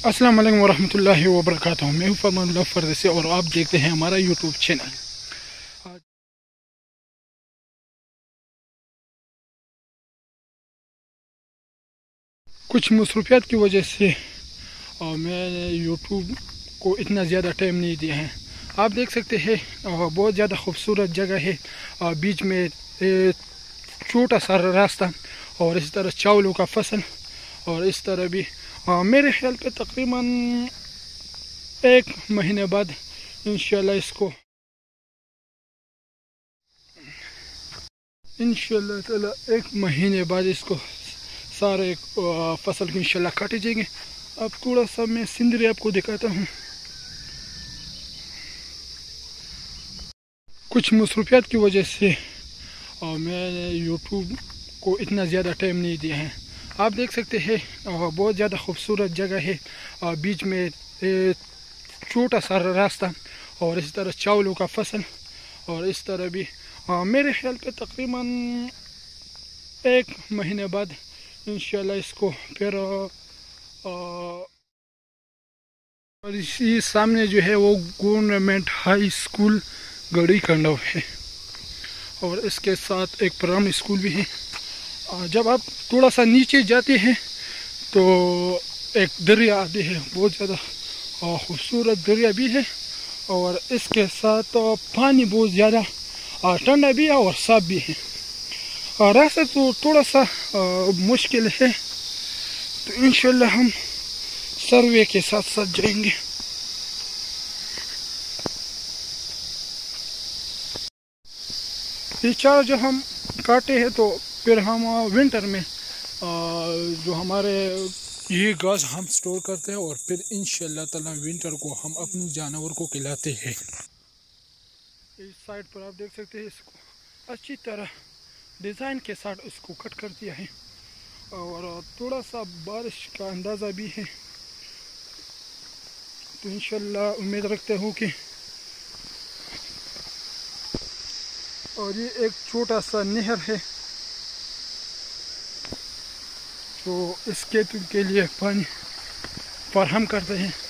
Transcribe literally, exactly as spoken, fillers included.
अस्सलाम वालेकुम वरहमतुल्लाहि वबरकातुहू। मैं हूँ फरमानुल्लाह फरदसी और आप देखते हैं हमारा यूट्यूब चैनल। कुछ मसरूफियात की वजह से मैंने यूट्यूब को इतना ज़्यादा टाइम नहीं दिया है। आप देख सकते हैं बहुत ज़्यादा खूबसूरत जगह है, बीच में छोटा सा रास्ता और इस तरह चावलों का फसल और इस तरह भी आ, मेरे ख्याल पे तकरीबन एक महीने बाद इंशाल्लाह इसको इंशाल्लाह ताला एक महीने बाद इसको सारे फसल की इंशाल्लाह काटे जाएंगे। अब थोड़ा सा मैं सिंदरी आपको दिखाता हूँ। कुछ मसरूफियात की वजह से मैंने यूट्यूब को इतना ज़्यादा टाइम नहीं दिया है। आप देख सकते हैं बहुत ज़्यादा खूबसूरत जगह है, बीच में छोटा सा रास्ता और इस तरह चावलों का फसल और इस तरह भी आ, मेरे ख्याल पे तकरीबन एक महीने बाद इंशाल्लाह इसको फिर आ, और इसी सामने जो है वो गवर्नमेंट हाई स्कूल गड़ी कंडव है और इसके साथ एक प्राइमरी स्कूल भी है। जब आप थोड़ा सा नीचे जाते हैं तो एक दरिया आती है, बहुत ज़्यादा खूबसूरत दरिया भी है और इसके साथ पानी बहुत ज़्यादा ठंडा भी है और साफ भी है। रास्ता तो थोड़ा सा मुश्किल है, तो इंशाल्लाह हम सर्वे के साथ साथ जाएंगे। ये चारा जो हम काटे हैं तो फिर हम विंटर में जो हमारे ये घास हम स्टोर करते हैं और फिर इंशाल्लाह ताला विंटर को हम अपने जानवर को खिलाते हैं। इस साइड पर आप देख सकते हैं इसको अच्छी तरह डिज़ाइन के साथ इसको कट कर दिया है और थोड़ा सा बारिश का अंदाज़ा भी है, तो इंशाल्लाह उम्मीद रखते हूँ कि और ये एक छोटा सा नहर है जो इस खेतों के लिए पानी फराहम करते हैं।